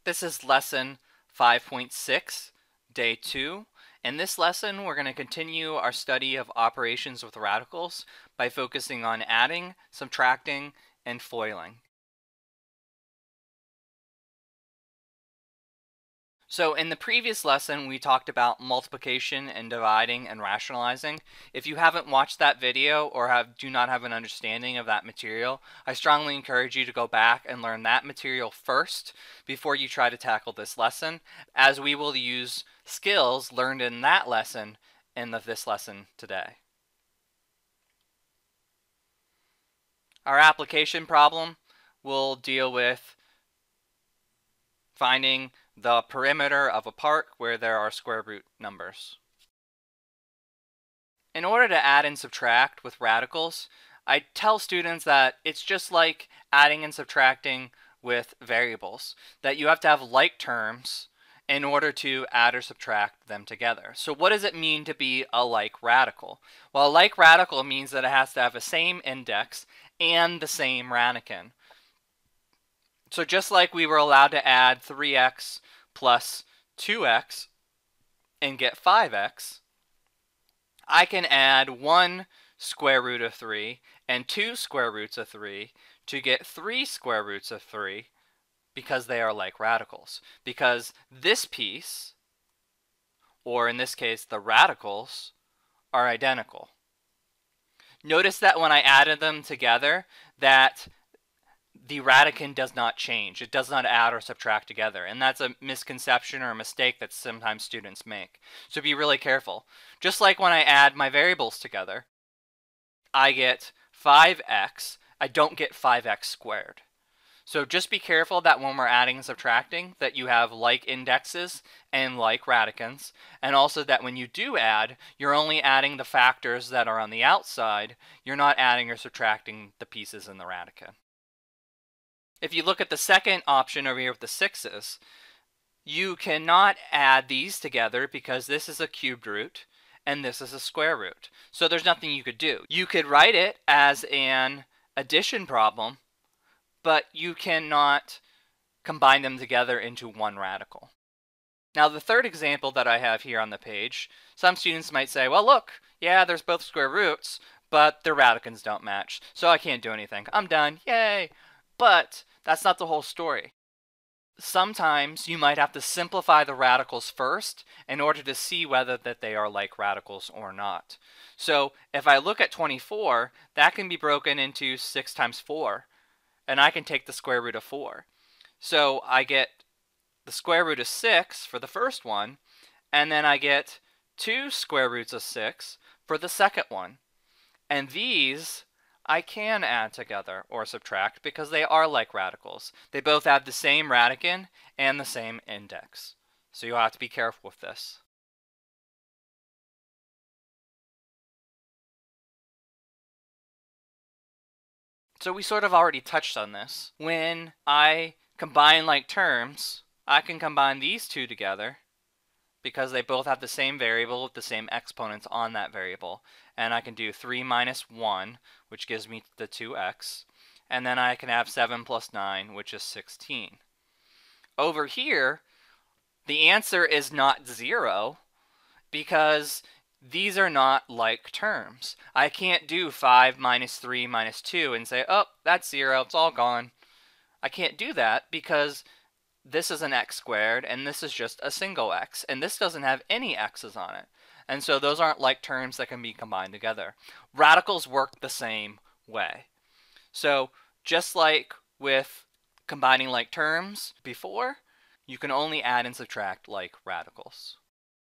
This is lesson 5.6, day 2. In this lesson, we're going to continue our study of operations with radicals by focusing on adding, subtracting, and foiling. So in the previous lesson, we talked about multiplication and dividing and rationalizing. If you haven't watched that video or do not have an understanding of that material, I strongly encourage you to go back and learn that material first before you try to tackle this lesson, as we will use skills learned in that lesson in this lesson today. Our application problem will deal with finding the perimeter of a park where there are square root numbers. In order to add and subtract with radicals, I tell students that it's just like adding and subtracting with variables, that you have to have like terms in order to add or subtract them together. So what does it mean to be a like radical? Well, a like radical means that it has to have the same index and the same radicand. So just like we were allowed to add 3x plus 2x and get 5x, I can add 1 square root of 3 and 2 square roots of 3 to get 3 square roots of 3 because they are like radicals. Because this piece, or in this case the radicals, are identical. Notice that when I added them together, that the radicand does not change. It does not add or subtract together. And that's a misconception or a mistake that sometimes students make. So be really careful. Just like when I add my variables together, I get 5x. I don't get 5x squared. So just be careful that when we're adding and subtracting, that you have like indexes and like radicands. And also that when you do add, you're only adding the factors that are on the outside. You're not adding or subtracting the pieces in the radicand. If you look at the second option over here with the 6's, you cannot add these together because this is a cubed root and this is a square root. So there's nothing you could do. You could write it as an addition problem, but you cannot combine them together into one radical. Now the third example that I have here on the page, some students might say, well look, yeah, there's both square roots, but their radicands don't match, so I can't do anything. I'm done, yay! But that's not the whole story. Sometimes you might have to simplify the radicals first in order to see whether that they are like radicals or not. So if I look at 24, that can be broken into 6 times 4, and I can take the square root of 4. So I get the square root of 6 for the first one, and then I get 2 square roots of 6 for the second one. And these I can add together or subtract because they are like radicals. They both have the same radicand and the same index. So you'll have to be careful with this. So we sort of already touched on this. When I combine like terms, I can combine these two together because they both have the same variable with the same exponents on that variable. And I can do 3 minus 1, which gives me the 2x. And then I can have 7 plus 9, which is 16. Over here, the answer is not 0 because these are not like terms. I can't do 5 minus 3 minus 2 and say, oh, that's 0, it's all gone. I can't do that because this is an x squared and this is just a single x, and this doesn't have any x's on it. And so those aren't like terms that can be combined together. Radicals work the same way. So just like with combining like terms before, you can only add and subtract like radicals.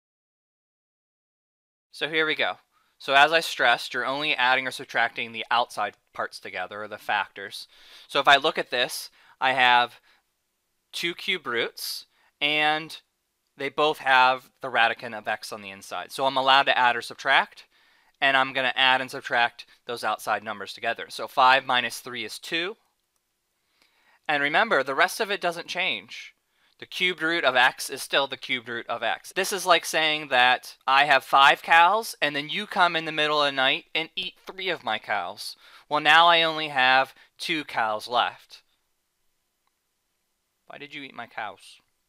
So here we go. So as I stressed, you're only adding or subtracting the outside parts together, or the factors. So if I look at this, I have 2 cube roots, and they both have the radicand of x on the inside. So I'm allowed to add or subtract, and I'm going to add and subtract those outside numbers together. So 5 minus 3 is 2. And remember, the rest of it doesn't change. The cubed root of x is still the cubed root of x. This is like saying that I have 5 cows, and then you come in the middle of the night and eat 3 of my cows. Well, now I only have 2 cows left. Why did you eat my cows?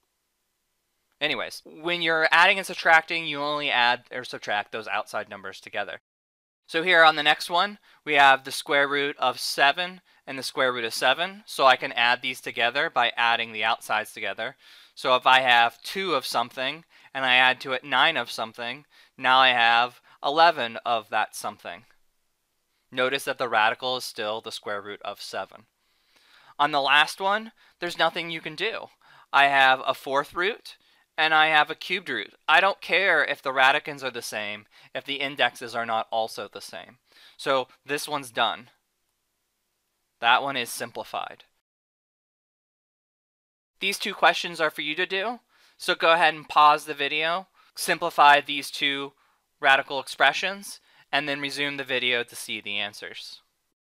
Anyways, when you're adding and subtracting, you only add or subtract those outside numbers together. So here on the next one, we have the square root of 7 and the square root of 7. So I can add these together by adding the outsides together. So if I have 2 of something and I add to it 9 of something, now I have 11 of that something. Notice that the radical is still the square root of 7. On the last one, there's nothing you can do. I have a fourth root and I have a cubed root. I don't care if the radicands are the same if the indexes are not also the same. So this one's done. That one is simplified. These two questions are for you to do. So go ahead and pause the video, simplify these two radical expressions, and then resume the video to see the answers.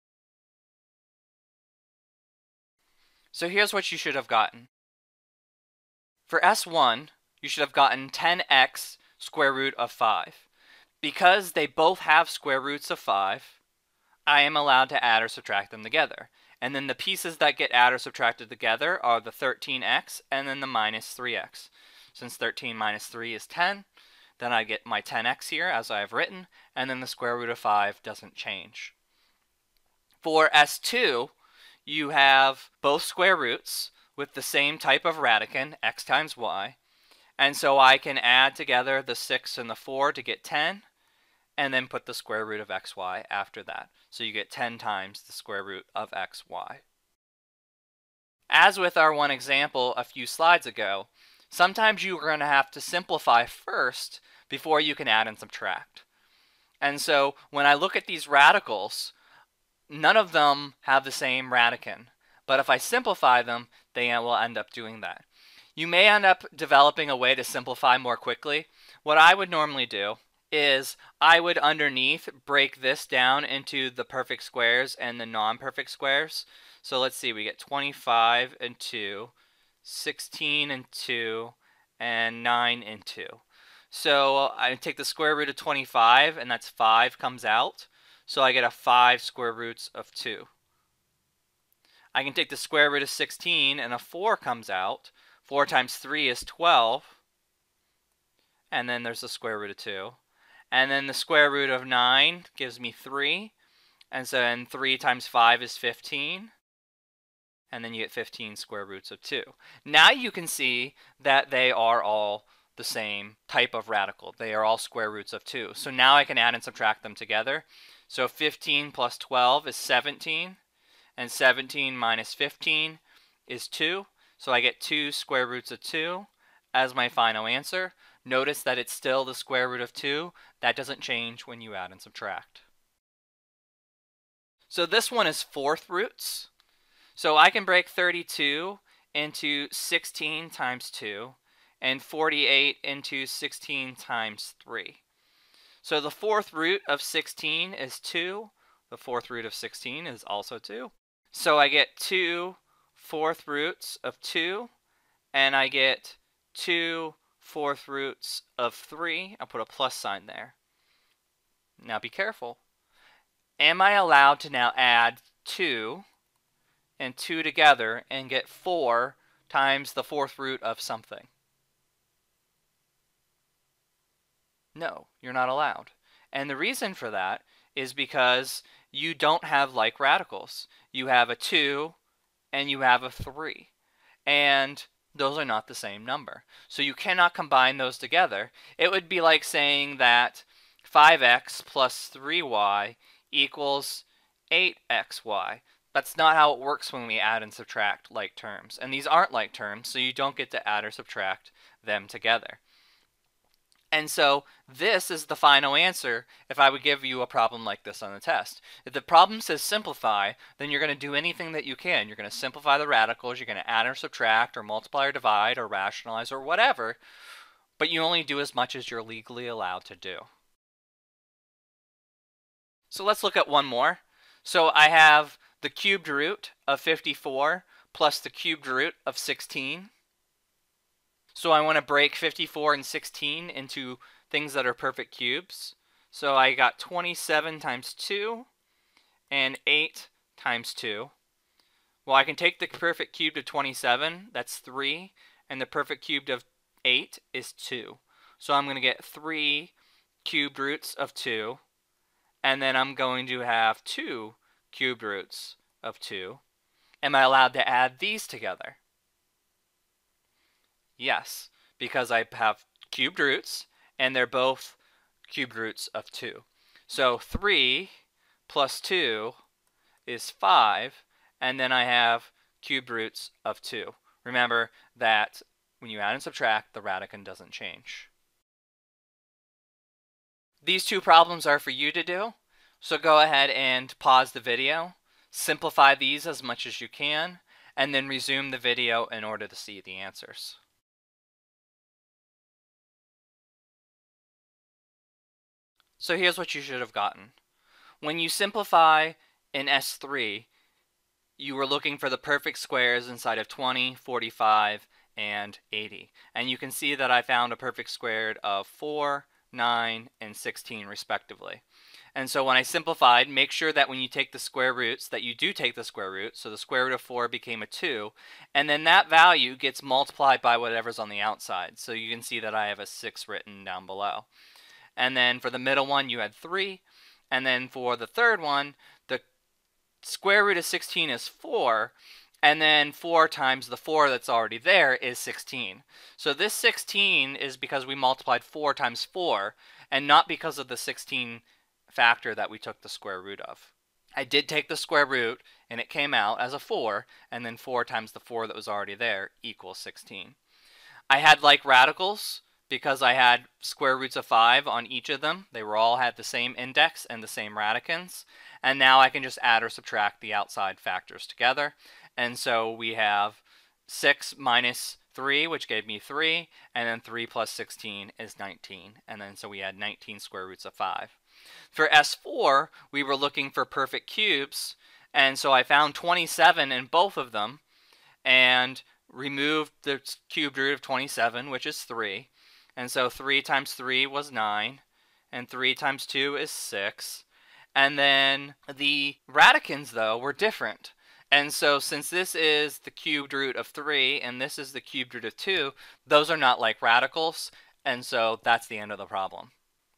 So here's what you should have gotten. For S1, you should have gotten 10x square root of 5. Because they both have square roots of 5, I am allowed to add or subtract them together. And then the pieces that get added or subtracted together are the 13x and then the minus 3x. Since 13 minus 3 is 10, then I get my 10x here as I have written, and then the square root of 5 doesn't change. For S2, you have both square roots with the same type of radicand, x times y, and so I can add together the 6 and the 4 to get 10, and then put the square root of xy after that. So you get 10 times the square root of xy. As with our one example a few slides ago, sometimes you're going to have to simplify first before you can add and subtract. And so when I look at these radicals, none of them have the same radicand. But if I simplify them, they will end up doing that. You may end up developing a way to simplify more quickly. What I would normally do is I would underneath break this down into the perfect squares and the non-perfect squares. So let's see, we get 25 and 2, 16 and 2, and 9 and 2. So I take the square root of 25, and that's 5 comes out. So I get a 5 square roots of 2. I can take the square root of 16, and a 4 comes out. 4 times 3 is 12. And then there's the square root of 2. And then the square root of 9 gives me 3. And so then 3 times 5 is 15. And then you get 15 square roots of 2. Now you can see that they are all the same type of radical. They are all square roots of 2. So now I can add and subtract them together. So 15 plus 12 is 17. And 17 minus 15 is 2. So I get 2 square roots of 2 as my final answer. Notice that it's still the square root of 2. That doesn't change when you add and subtract. So this one is fourth roots. So I can break 32 into 16 times 2 and 48 into 16 times 3. So the fourth root of 16 is 2. The fourth root of 16 is also 2. So I get 2 fourth roots of 2, and I get 2 fourth roots of 3. I'll put a plus sign there. Now be careful. Am I allowed to now add 2 and 2 together and get 4 times the fourth root of something? No, you're not allowed. And the reason for that is because you don't have like radicals. You have a 2 and you have a 3. And those are not the same number. So you cannot combine those together. It would be like saying that 5x plus 3y equals 8xy. That's not how it works when we add and subtract like terms. And these aren't like terms, so you don't get to add or subtract them together. And so this is the final answer if I would give you a problem like this on the test. If the problem says simplify, then you're going to do anything that you can. You're going to simplify the radicals, you're going to add or subtract or multiply or divide or rationalize or whatever, but you only do as much as you're legally allowed to do. So let's look at one more. So I have the cubed root of 54 plus the cubed root of 16. So I want to break 54 and 16 into things that are perfect cubes. So I got 27 times 2 and 8 times 2. Well, I can take the perfect cube of 27, that's 3, and the perfect cube of 8 is 2. So I'm going to get 3 cubed roots of 2, and then I'm going to have 2 cubed roots of 2. Am I allowed to add these together? Yes, because I have cubed roots, and they're both cubed roots of 2. So 3 plus 2 is 5, and then I have cubed roots of 2. Remember that when you add and subtract, the radicand doesn't change. These two problems are for you to do, so go ahead and pause the video, simplify these as much as you can, and then resume the video in order to see the answers. So here's what you should have gotten. When you simplify in S3, you were looking for the perfect squares inside of 20, 45, and 80. And you can see that I found a perfect squared of 4, 9, and 16 respectively. And so when I simplified, make sure that when you take the square roots, that you do take the square root. So the square root of 4 became a 2. And then that value gets multiplied by whatever's on the outside. So you can see that I have a 6 written down below. And then for the middle one, you had 3. And then for the third one, the square root of 16 is 4. And then 4 times the 4 that's already there is 16. So this 16 is because we multiplied 4 times 4, and not because of the 16 factor that we took the square root of. I did take the square root, and it came out as a 4, and then 4 times the 4 that was already there equals 16. I had like radicals because I had square roots of 5 on each of them. They were all had the same index and the same radicands. And now I can just add or subtract the outside factors together. And so we have 6 minus 3, which gave me 3, and then 3 plus 16 is 19. And then so we had 19 square roots of 5. For S4, we were looking for perfect cubes, and so I found 27 in both of them, and removed the cubed root of 27, which is 3. And so 3 times 3 was 9, and 3 times 2 is 6. And then the radicands, though, were different. And so since this is the cubed root of 3 and this is the cubed root of 2, those are not like radicals, and so that's the end of the problem.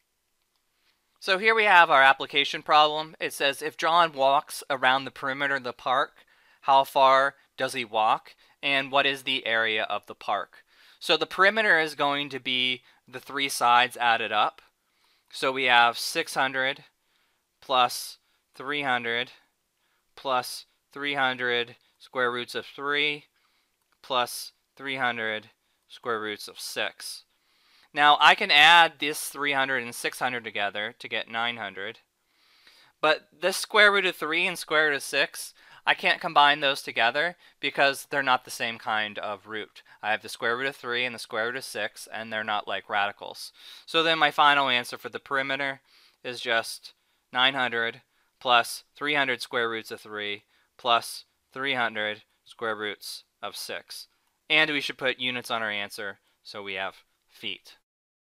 So here we have our application problem. It says if John walks around the perimeter of the park, how far does he walk, and what is the area of the park? So the perimeter is going to be the 3 sides added up. So we have 600 plus 300 plus 300 square roots of 3 plus 300 square roots of 6. Now I can add this 300 and 600 together to get 900. But this square root of 3 and square root of 6, I can't combine those together because they're not the same kind of root. I have the square root of 3 and the square root of 6, and they're not like radicals. So then my final answer for the perimeter is just 900 plus 300 square roots of 3 plus 300 square roots of 6. And we should put units on our answer, so we have feet.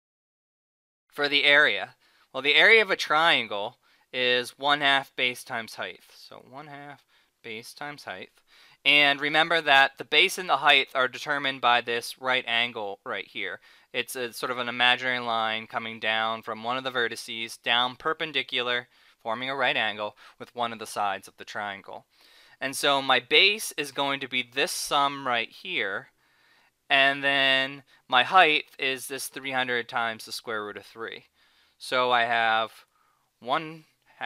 For the area, well, the area of a triangle is 1/2 base times height. So 1/2 base times height. And remember that the base and the height are determined by this right angle right here. It's a sort of an imaginary line coming down from one of the vertices down perpendicular, forming a right angle with one of the sides of the triangle. And so my base is going to be this sum right here, and then my height is this 300 times the square root of 3. So I have 1/2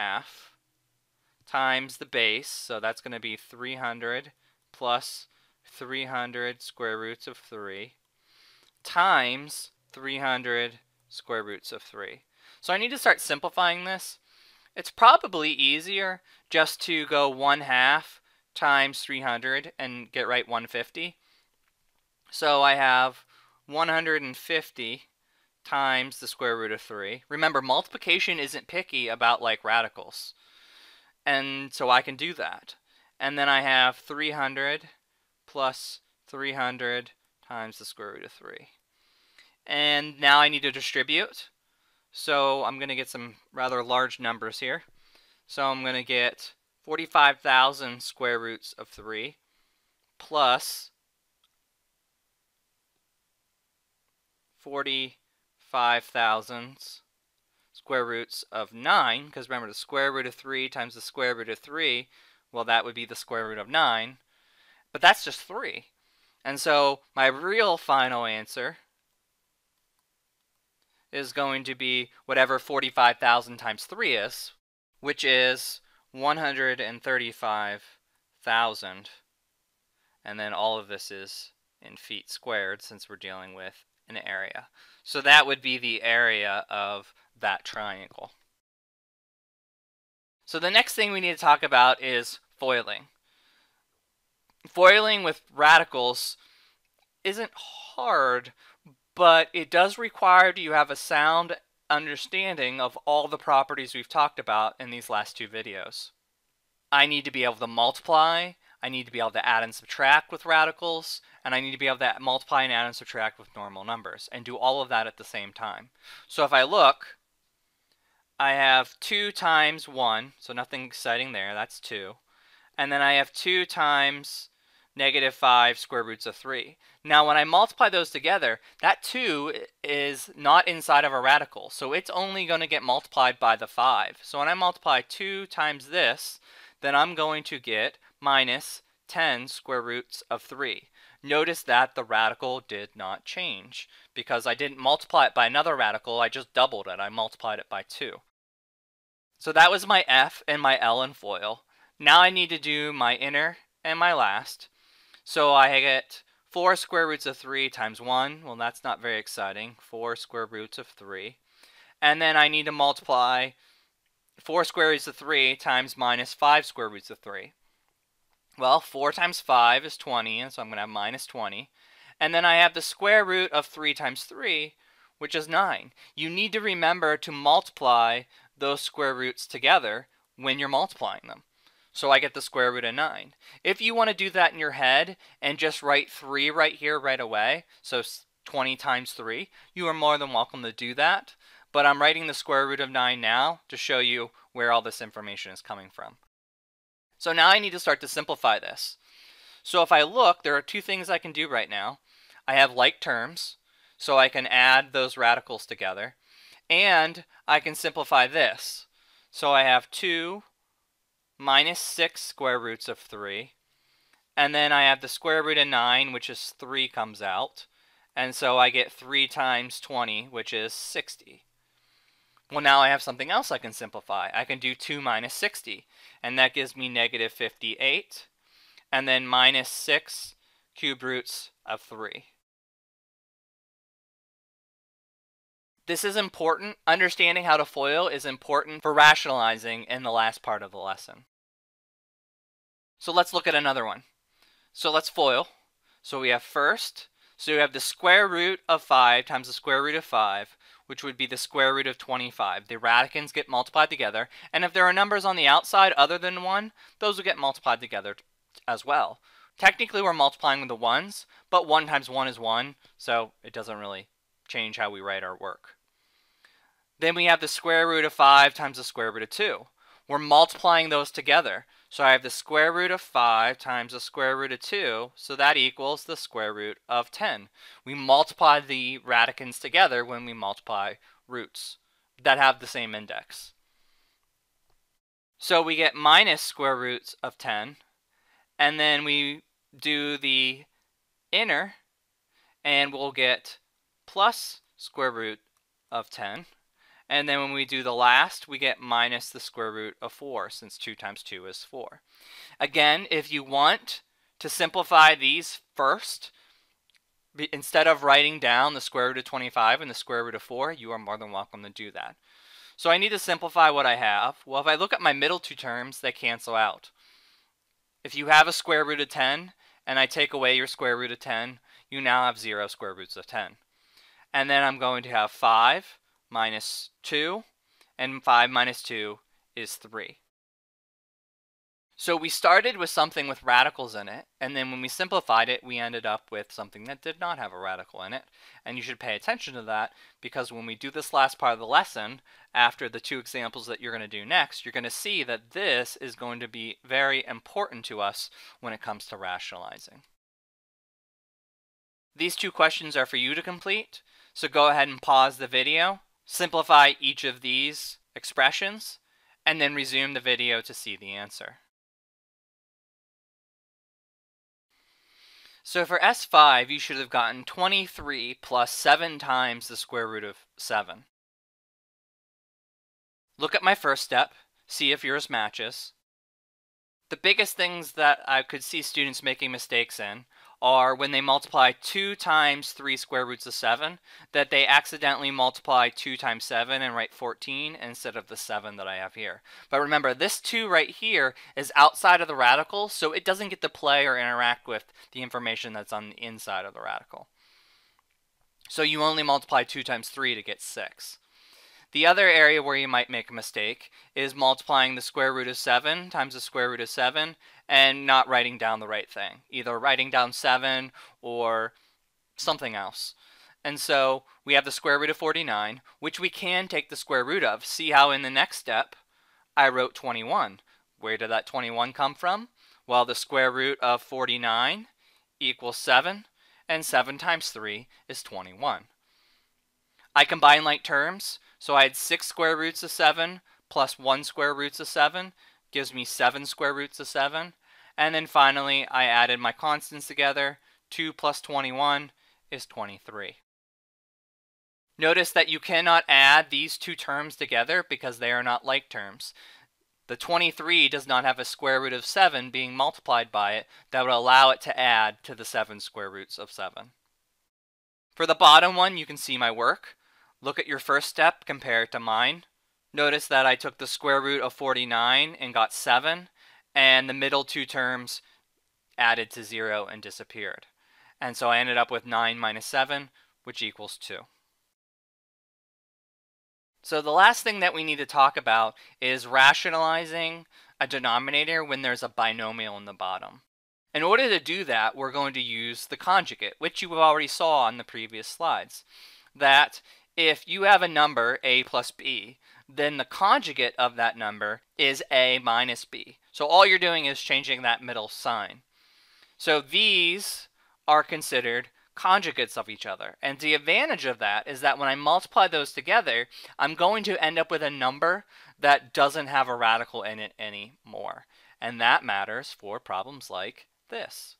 times the base, so that's going to be 300 plus 300 square roots of 3 times 300 square roots of 3. So I need to start simplifying this. It's probably easier just to go 1/2 times 300 and get right 150. So I have 150 times the square root of 3. Remember, multiplication isn't picky about like radicals. And so I can do that. And then I have 300 plus 300 times the square root of 3. And now I need to distribute. So I'm going to get some rather large numbers here. So I'm going to get 45,000 square roots of 3 plus 45,000 square roots of 9, because remember the square root of 3 times the square root of 3, well, that would be the square root of 9, but that's just 3. And so my real final answer is going to be whatever 45,000 times 3 is, which is 135,000. And then all of this is in feet squared since we're dealing with an area. So that would be the area of that triangle. So the next thing we need to talk about is foiling. Foiling with radicals isn't hard, but it does require you have a sound understanding of all the properties we've talked about in these last two videos. I need to be able to multiply, I need to be able to add and subtract with radicals, and I need to be able to multiply and add and subtract with normal numbers, and do all of that at the same time. So if I look, I have 2 times 1, so nothing exciting there, that's 2. And then I have 2 times -5 square roots of 3. Now when I multiply those together, that 2 is not inside of a radical, so it's only going to get multiplied by the 5. So when I multiply 2 times this, then I'm going to get minus 10 square roots of 3. Notice that the radical did not change because I didn't multiply it by another radical, I just doubled it. I multiplied it by 2. So that was my F and my L in FOIL. Now I need to do my inner and my last. So I get 4 square roots of 3 times 1. Well, that's not very exciting. 4 square roots of 3. And then I need to multiply 4 square roots of 3 times minus 5 square roots of 3. Well, 4 times 5 is 20, and so I'm going to have minus 20. And then I have the square root of 3 times 3, which is 9. You need to remember to multiply those square roots together when you're multiplying them. So I get the square root of 9. If you want to do that in your head and just write 3 right here right away, so 20 times 3, you are more than welcome to do that. But I'm writing the square root of 9 now to show you where all this information is coming from. So now I need to start to simplify this. So if I look, there are 2 things I can do right now. I have like terms, so I can add those radicals together. And I can simplify this. So I have 2 minus 6 square roots of 3. And then I have the square root of 9, which is 3 comes out. And so I get 3 times 20, which is 60. Well, now I have something else I can simplify. I can do 2 minus 60, and that gives me negative 58. And then minus 6 cube roots of 3. This is important. Understanding how to FOIL is important for rationalizing in the last part of the lesson. So let's look at another one. So let's FOIL. So we have first, so you have the square root of 5 times the square root of 5, which would be the square root of 25. The radicands get multiplied together, and if there are numbers on the outside other than 1, those will get multiplied together as well. Technically we're multiplying with the ones, but 1 times 1 is 1, so it doesn't really change how we write our work. Then we have the square root of 5 times the square root of 2. We're multiplying those together. So I have the square root of 5 times the square root of 2, so that equals the square root of 10. We multiply the radicands together when we multiply roots that have the same index. So we get minus square roots of 10, and then we do the inner, and we'll get plus square root of 10. And then when we do the last, we get minus the square root of 4, since 2 times 2 is 4. Again, if you want to simplify these first, instead of writing down the square root of 25 and the square root of 4, you are more than welcome to do that. So I need to simplify what I have. Well, if I look at my middle 2 terms, they cancel out. If you have a square root of 10, and I take away your square root of 10, you now have 0 square roots of 10. And then I'm going to have 5 minus 2, and 5 minus 2 is 3. So we started with something with radicals in it, and then when we simplified it, we ended up with something that did not have a radical in it. And you should pay attention to that, because when we do this last part of the lesson, after the 2 examples that you're going to do next, you're going to see that this is going to be very important to us when it comes to rationalizing. These 2 questions are for you to complete. So go ahead and pause the video, simplify each of these expressions, and then resume the video to see the answer. So for S5, you should have gotten 23 plus 7 times the square root of 7. Look at my first step, see if yours matches. The biggest things that I could see students making mistakes in are when they multiply 2 times 3 square roots of 7, that they accidentally multiply 2 times 7 and write 14 instead of the 7 that I have here. But remember, this 2 right here is outside of the radical, so it doesn't get to play or interact with the information that's on the inside of the radical. So you only multiply 2 times 3 to get 6. The other area where you might make a mistake is multiplying the square root of 7 times the square root of 7 and not writing down the right thing. Either writing down 7 or something else. And so we have the square root of 49, which we can take the square root of. See how in the next step I wrote 21. Where did that 21 come from? Well, the square root of 49 equals 7, and 7 times 3 is 21. I combine like terms, so I had 6 square roots of 7 plus 1 square roots of 7 gives me 7 square roots of 7. And then finally, I added my constants together. 2 plus 21 is 23. Notice that you cannot add these two terms together because they are not like terms. The 23 does not have a square root of 7 being multiplied by it that would allow it to add to the 7 square roots of 7. For the bottom one, you can see my work. Look at your first step, compare it to mine. Notice that I took the square root of 49 and got 7, and the middle two terms added to 0 and disappeared. And so I ended up with 9 minus 7, which equals 2. So the last thing that we need to talk about is rationalizing a denominator when there's a binomial in the bottom. In order to do that, we're going to use the conjugate, which you already saw on the previous slides. That if you have a number, a plus b, then the conjugate of that number is a minus b. So all you're doing is changing that middle sign. So these are considered conjugates of each other. And the advantage of that is that when I multiply those together, I'm going to end up with a number that doesn't have a radical in it anymore. And that matters for problems like this.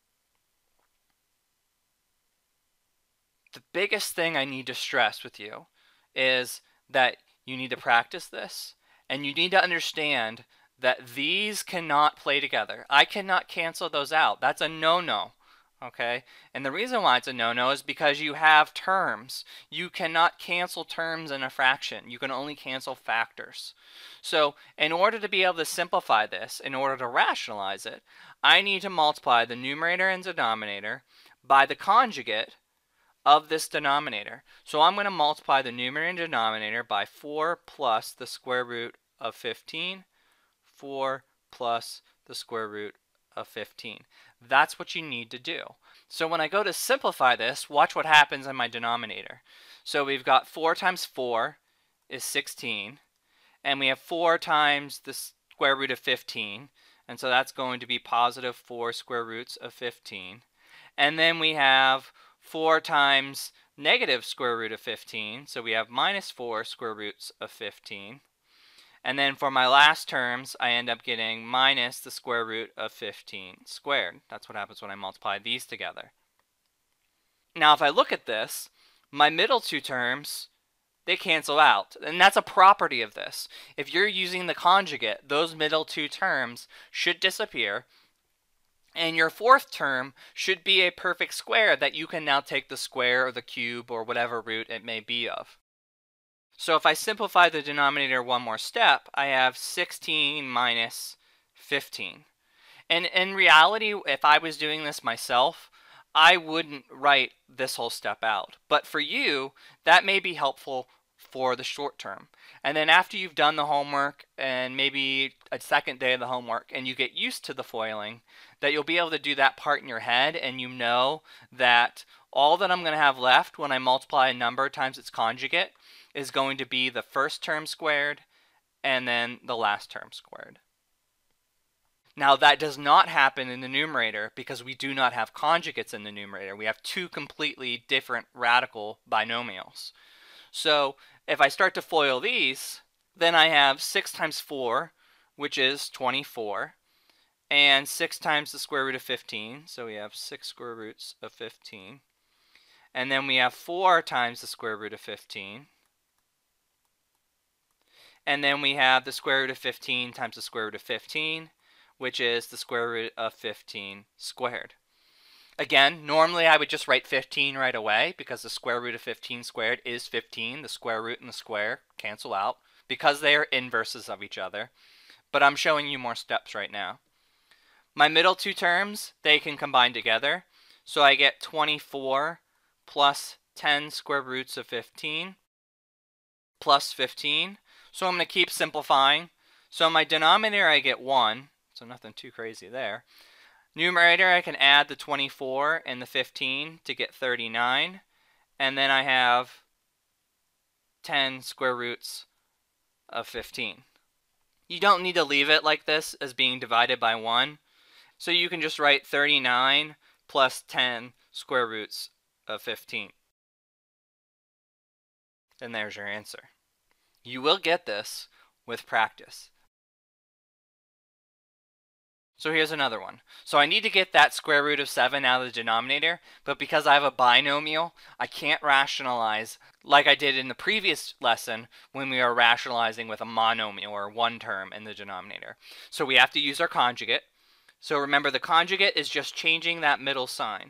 The biggest thing I need to stress with you is that you need to practice this, and you need to understand that these cannot play together. I cannot cancel those out. That's a no-no. Okay? And the reason why it's a no-no is because you have terms. You cannot cancel terms in a fraction. You can only cancel factors. So in order to be able to simplify this, in order to rationalize it, I need to multiply the numerator and denominator by the conjugate of this denominator. So I'm going to multiply the numerator and denominator by 4 plus the square root of 15, 4 plus the square root of 15. That's what you need to do. So when I go to simplify this, watch what happens in my denominator. So we've got 4 times 4 is 16, and we have 4 times the square root of 15, and so that's going to be positive 4 square roots of 15. And then we have 4 times negative square root of 15, so we have minus 4 square roots of 15. And then for my last terms, I end up getting minus the square root of 15 squared. That's what happens when I multiply these together. Now if I look at this, my middle two terms, they cancel out. And that's a property of this. If you're using the conjugate, those middle two terms should disappear. And your fourth term should be a perfect square that you can now take the square or the cube or whatever root it may be of. So if I simplify the denominator one more step, I have 16 minus 15. And in reality, if I was doing this myself, I wouldn't write this whole step out. But for you, that may be helpful for the short term. And then after you've done the homework and maybe a second day of the homework and you get used to the foiling, that you'll be able to do that part in your head, and you know that all that I'm going to have left when I multiply a number times its conjugate is going to be the first term squared and then the last term squared. Now that does not happen in the numerator because we do not have conjugates in the numerator. We have two completely different radical binomials. So if I start to FOIL these, then I have 6 times 4, which is 24, and 6 times the square root of 15, so we have 6 square roots of 15. And then we have 4 times the square root of 15. And then we have the square root of 15 times the square root of 15, which is the square root of 15 squared. Again, normally I would just write 15 right away because the square root of 15 squared is 15. The square root and the square cancel out because they are inverses of each other. But I'm showing you more steps right now. My middle two terms, they can combine together. So I get 24 plus 10 square roots of 15 plus 15. So I'm going to keep simplifying. So my denominator I get 1, so nothing too crazy there. Numerator I can add the 24 and the 15 to get 39. And then I have 10 square roots of 15. You don't need to leave it like this as being divided by 1. So you can just write 39 plus 10 square roots of 15. And there's your answer. You will get this with practice. So here's another one. So I need to get that square root of 7 out of the denominator, but because I have a binomial, I can't rationalize like I did in the previous lesson when we are rationalizing with a monomial or one term in the denominator. So we have to use our conjugate. So remember, the conjugate is just changing that middle sign.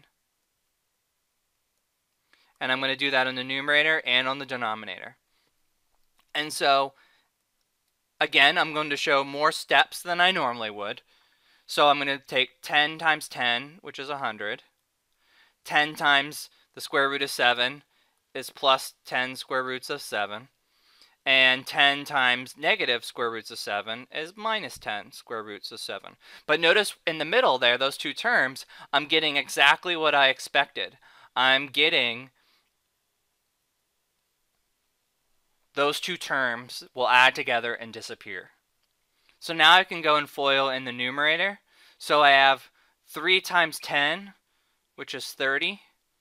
And I'm going to do that on the numerator and on the denominator. And so, again, I'm going to show more steps than I normally would. So I'm going to take 10 times 10, which is 100. 10 times the square root of 7 is plus 10 square roots of 7. And 10 times negative square roots of 7 is minus 10 square roots of 7. But notice in the middle there, those two terms, I'm getting exactly what I expected. I'm getting those two terms will add together and disappear. So now I can go and FOIL in the numerator. So I have 3 times 10, which is 30.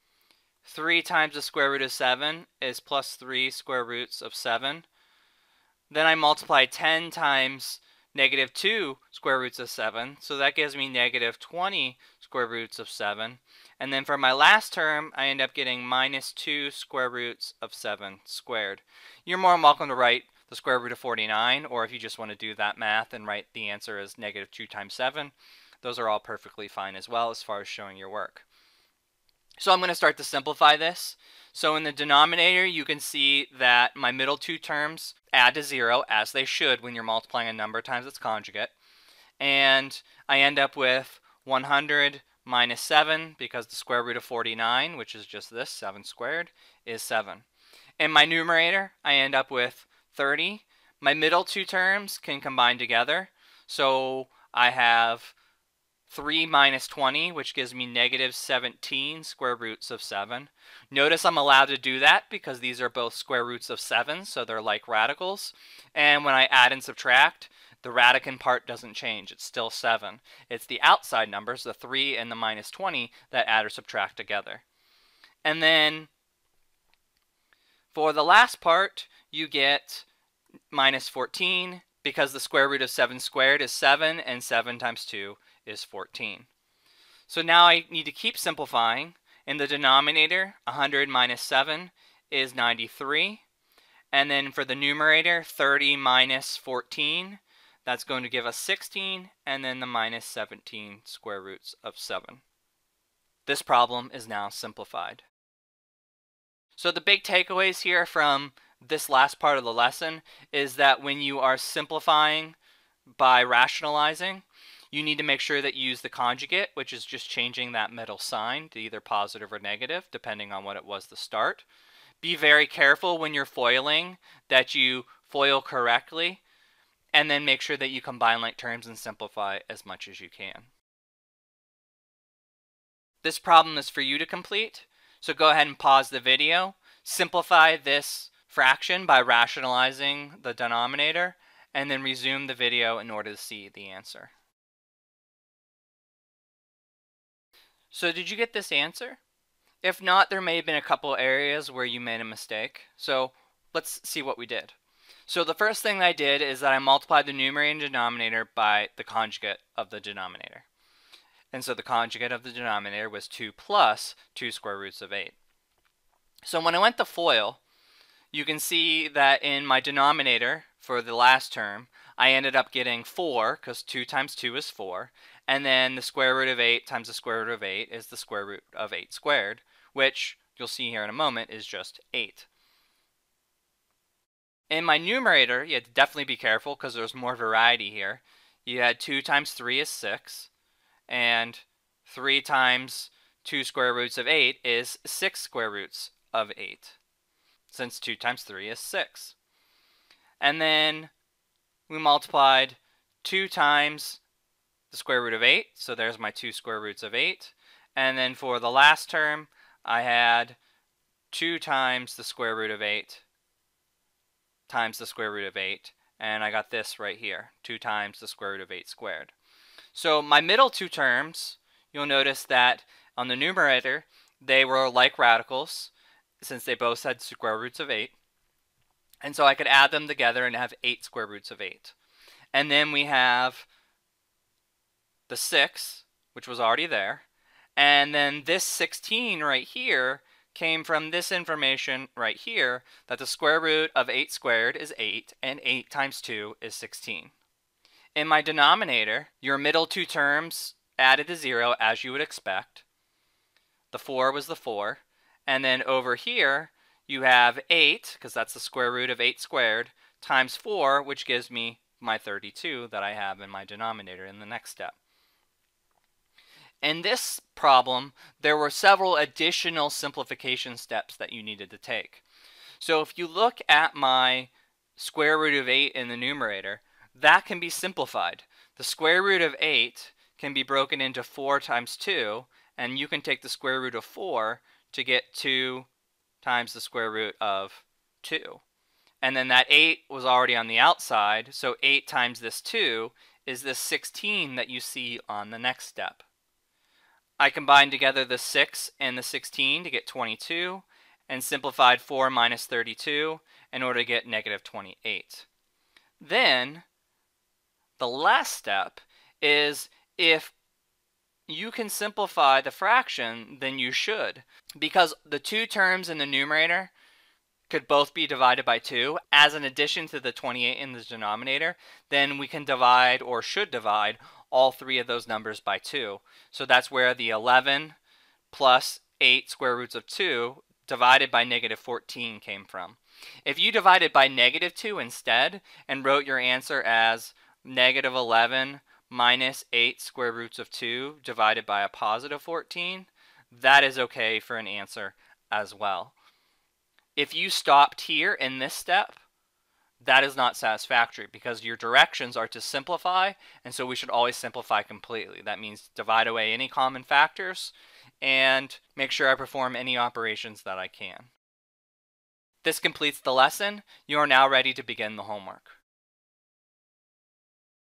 3 times the square root of 7 is plus 3 square roots of 7. Then I multiply 10 times negative 2 square roots of 7. So that gives me negative 20 square roots of 7. And then for my last term, I end up getting minus 2 square roots of 7 squared. You're more than welcome to write the square root of 49, or if you just want to do that math and write the answer as negative 2 times 7, those are all perfectly fine as well as far as showing your work. So I'm going to start to simplify this. So in the denominator, you can see that my middle two terms add to 0, as they should when you're multiplying a number times its conjugate. And I end up with 100 minus 7, because the square root of 49, which is just this, 7 squared, is 7. In my numerator, I end up with 30. My middle two terms can combine together. So I have 3 minus 20, which gives me negative 17 square roots of 7. Notice I'm allowed to do that because these are both square roots of 7, so they're like radicals. And when I add and subtract, the radicand part doesn't change. It's still 7. It's the outside numbers, the 3 and the minus 20, that add or subtract together. And then for the last part, you get minus 14 because the square root of 7 squared is 7, and 7 times 2 is 14. So now I need to keep simplifying. In the denominator, 100 minus 7 is 93. And then for the numerator, 30 minus 14, that's going to give us 16, and then the minus 17 square roots of 7. This problem is now simplified. So the big takeaways here from this last part of the lesson is that when you are simplifying by rationalizing, you need to make sure that you use the conjugate, which is just changing that middle sign to either positive or negative, depending on what it was to start. Be very careful when you're FOILing that you FOIL correctly, and then make sure that you combine like terms and simplify as much as you can. This problem is for you to complete, so go ahead and pause the video, simplify this fraction by rationalizing the denominator, and then resume the video in order to see the answer. So did you get this answer? If not, there may have been a couple areas where you made a mistake. So let's see what we did. So the first thing I did is that I multiplied the numerator and denominator by the conjugate of the denominator. And so the conjugate of the denominator was 2 plus 2 square roots of 8. So when I went to FOIL, you can see that in my denominator for the last term, I ended up getting 4, because 2 times 2 is 4, and then the square root of 8 times the square root of 8 is the square root of 8 squared, which you'll see here in a moment is just 8. In my numerator, you had to definitely be careful because there's more variety here. You had 2 times 3 is 6, and 3 times 2 square roots of 8 is 6 square roots of 8, since 2 times 3 is 6. And then we multiplied 2 times the square root of 8, so there's my 2 square roots of 8. And then for the last term, I had 2 times the square root of 8 times the square root of 8, and I got this right here, 2 times the square root of 8 squared. So my middle two terms, you'll notice that on the numerator, they were like radicals, since they both had square roots of 8. And so I could add them together and have 8 square roots of 8. And then we have the 6, which was already there. And then this 16 right here came from this information right here, that the square root of 8 squared is 8, and 8 times 2 is 16. In my denominator, your middle two terms added to 0 as you would expect. The 4 was the 4. And then over here, you have 8, because that's the square root of 8 squared, times 4, which gives me my 32 that I have in my denominator in the next step. In this problem, there were several additional simplification steps that you needed to take. So if you look at my square root of 8 in the numerator, that can be simplified. The square root of 8 can be broken into 4 times 2, and you can take the square root of 4 to get 2 times the square root of 2. And then that 8 was already on the outside, so 8 times this 2 is this 16 that you see on the next step. I combined together the 6 and the 16 to get 22, and simplified 4 minus 32 in order to get negative 28. Then, the last step is if you can simplify the fraction, then you should. Because the two terms in the numerator could both be divided by 2 as an addition to the 28 in the denominator, then we can divide, or should divide, all three of those numbers by 2. So that's where the 11 plus 8 square roots of 2 divided by negative 14 came from. If you divided by negative 2 instead and wrote your answer as negative 11 minus 8 square roots of 2 divided by a positive 14, that is okay for an answer as well. If you stopped here in this step, that is not satisfactory because your directions are to simplify, and so we should always simplify completely. That means divide away any common factors and make sure I perform any operations that I can. This completes the lesson. You are now ready to begin the homework.